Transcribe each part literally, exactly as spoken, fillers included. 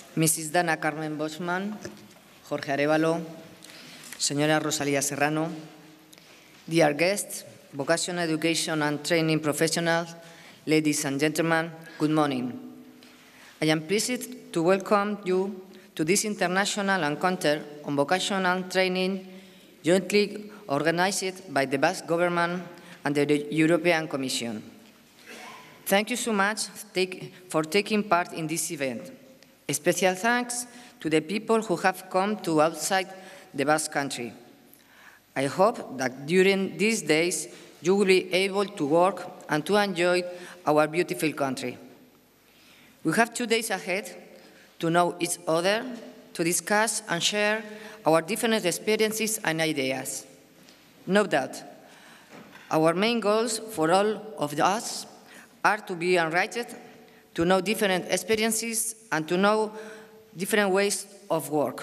Missus Dana Carmen Boschman, Jorge Arévalo, señora Rosalía Serrano, dear guests, vocational education and training professionals, ladies and gentlemen, good morning. I am pleased to welcome you to this international encounter on vocational training jointly organized by the Basque Government and the European Commission. Thank you so much for taking part in this event. A special thanks to the people who have come to outside the Basque Country. I hope that during these days you will be able to work and to enjoy our beautiful country. We have two days ahead to know each other, to discuss and share our different experiences and ideas. No doubt, our main goals for all of us are to be enriched, to know different experiences and to know different ways of work.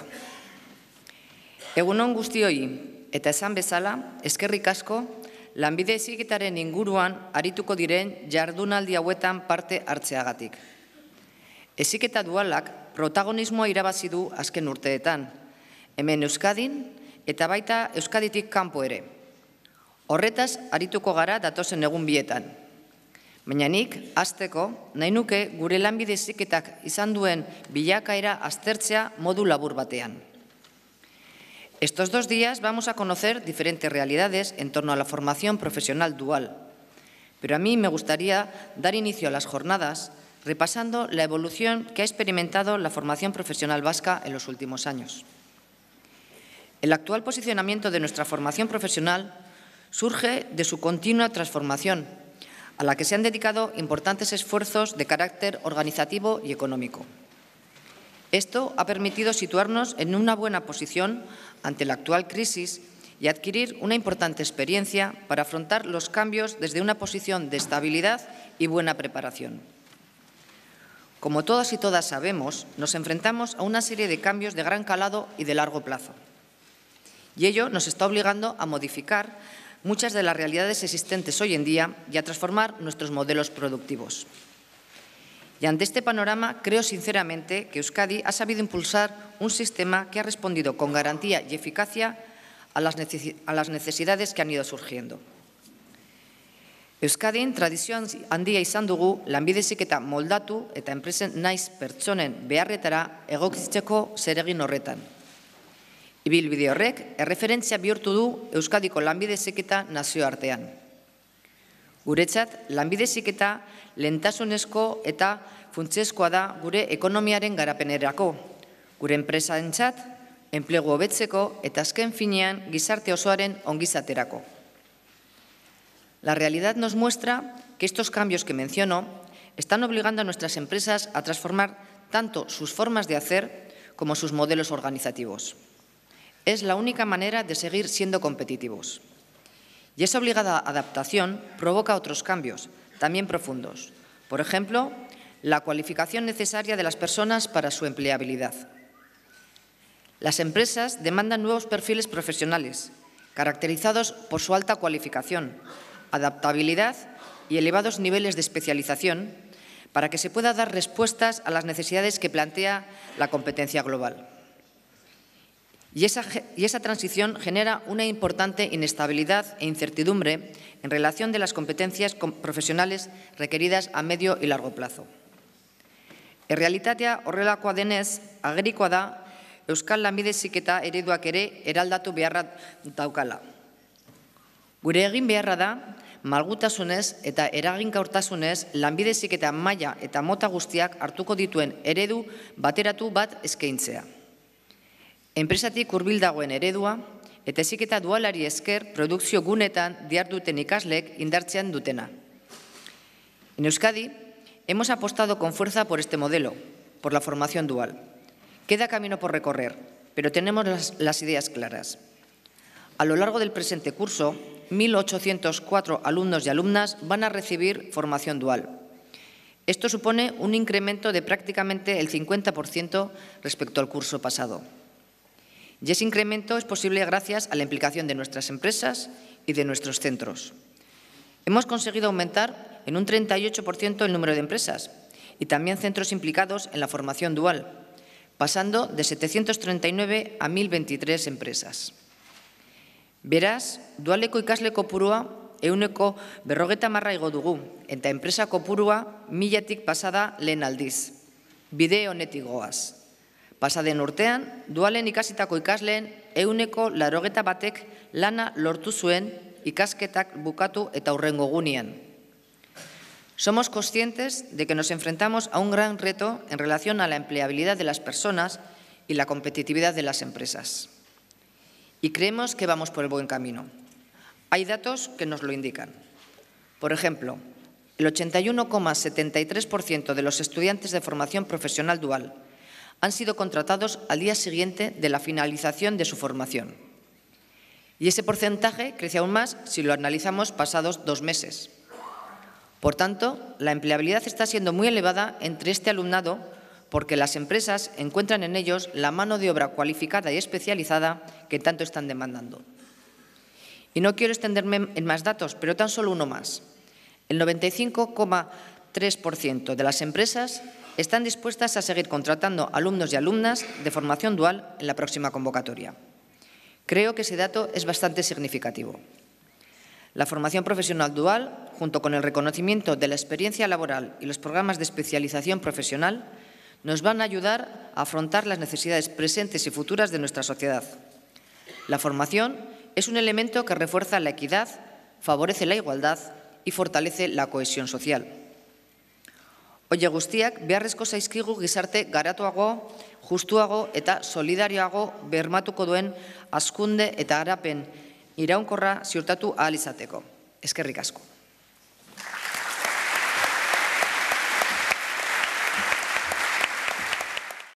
Egun on guztioi, eta esan bezala, eskerrik asko, lanbide heziketaren inguruan arituko diren jardunaldi hauetan parte hartzeagatik. Heziketa dualak protagonismoa irabazi du azken urteetan, hemen Euskadin eta baita Euskaditik kanpo ere. Horretaz arituko gara datozen egun bietan. Baina nik, hasteko, nahi nuke gure lanbide heziketak izan duen bilakaera aztertzea modu labur batean. Estos dos días vamos a conocer diferentes realidades en torno a la formación profesional dual, pero a mí me gustaría dar inicio a las jornadas repasando la evolución que ha experimentado la formación profesional vasca en los últimos años. El actual posicionamiento de nuestra formación profesional surge de su continua transformación, a la que se han dedicado importantes esfuerzos de carácter organizativo y económico. Esto ha permitido situarnos en una buena posición ante la actual crisis y adquirir una importante experiencia para afrontar los cambios desde una posición de estabilidad y buena preparación. Como todas y todas sabemos, nos enfrentamos a una serie de cambios de gran calado y de largo plazo. Y ello nos está obligando a modificar muchas de las realidades existentes hoy en día y a transformar nuestros modelos productivos. Y ante este panorama, creo sinceramente que Euskadi ha sabido impulsar un sistema que ha respondido con garantía y eficacia a las necesidades que han ido surgiendo. Euskadin tradizioan handia izan dugu lanbide heziketa moldatu eta enpresen naiz pertsonen beharretara egokitzeko zeregin horretan. Ibilbide horrek erreferentzia bihurtu du Euskadiko lanbide heziketa nazioartean. Guretzat, lanbide heziketa lehentasunezko eta funtsezkoa da gure ekonomiaren garapenerako, gure enpresarentzat, enplegu hobetzeko eta azken finean gizarte osoaren ongizaterako. La realidad nos muestra que estos cambios que menciono están obligando a nuestras empresas a transformar tanto sus formas de hacer como sus modelos organizativos. Es la única manera de seguir siendo competitivos. Y esa obligada adaptación provoca otros cambios, también profundos. Por ejemplo, la cualificación necesaria de las personas para su empleabilidad. Las empresas demandan nuevos perfiles profesionales, caracterizados por su alta cualificación, adaptabilidad y elevados niveles de especialización, para que se pueda dar respuestas a las necesidades que plantea la competencia global. Y esa, y esa transición genera una importante inestabilidad e incertidumbre en relación de las competencias profesionales requeridas a medio y largo plazo. Errealitatea horrelakoa denez, agerikoa da Euskal lanbide heziketa ereduak ere eraldatu beharra daukala. Gure egin beharra da, malgutasunez eta eraginkortasunez lanbide heziketa maila eta mota guztiak hartuko dituen eredu bateratu bat eskaintzea. Enpresatik hurbil dagoen eredua eta heziketa dualari esker produkzio gunetan diharduten ikasleek indartzean dutena. En Euskadi hemos apostado con fuerza por este modelo, por la formación dual. Queda camino por recorrer, pero tenemos las, las ideas claras. A lo largo del presente curso, mil ochocientos cuatro alumnos y alumnas van a recibir formación dual. Esto supone un incremento de prácticamente el cincuenta por ciento respecto al curso pasado. Y ese incremento es posible gracias a la implicación de nuestras empresas y de nuestros centros. Hemos conseguido aumentar en un treinta y ocho por ciento el número de empresas y también centros implicados en la formación dual, pasando de setecientos treinta y nueve a mil veintitrés empresas. Beraz, dualeko ikasle kopurua ehuneko berrogeta marra igo dugu, eta enpresa kopurua milatik pasada lehen aldiz. Bide honetik goaz. Pasaden urtean, dualen ikasitako ikasleen ehuneko larogeta batek lana lortu zuen ikasketak bukatu eta hurrengo gunean. Somos conscientes de que nos enfrentamos a un gran reto en relación a la empleabilidad de las personas y la competitividad de las empresas. Y creemos que vamos por el buen camino. Hay datos que nos lo indican. Por ejemplo, el ochenta y uno coma setenta y tres por ciento de los estudiantes de formación profesional dual han sido contratados al día siguiente de la finalización de su formación. Y ese porcentaje crece aún más si lo analizamos pasados dos meses. Por tanto, la empleabilidad está siendo muy elevada entre este alumnado porque las empresas encuentran en ellos la mano de obra cualificada y especializada que tanto están demandando. Y no quiero extenderme en más datos, pero tan solo uno más. El noventa y cinco coma tres por ciento de las empresas están dispuestas a seguir contratando alumnos y alumnas de formación dual en la próxima convocatoria. Creo que ese dato es bastante significativo. La formación profesional dual, junto con el reconocimiento de la experiencia laboral y los programas de especialización profesional, nos van a ayudar a afrontar las necesidades presentes y futuras de nuestra sociedad. La formación es un elemento que refuerza la equidad, favorece la igualdad y fortalece la cohesión social. Oie guztiak, beharrezko zaizkigu gizarte garatuago, justuago eta solidarioago bermatuko duen hazkunde eta garapen iraunkorra ziurtatu ahal izateko. Eskerrik asko.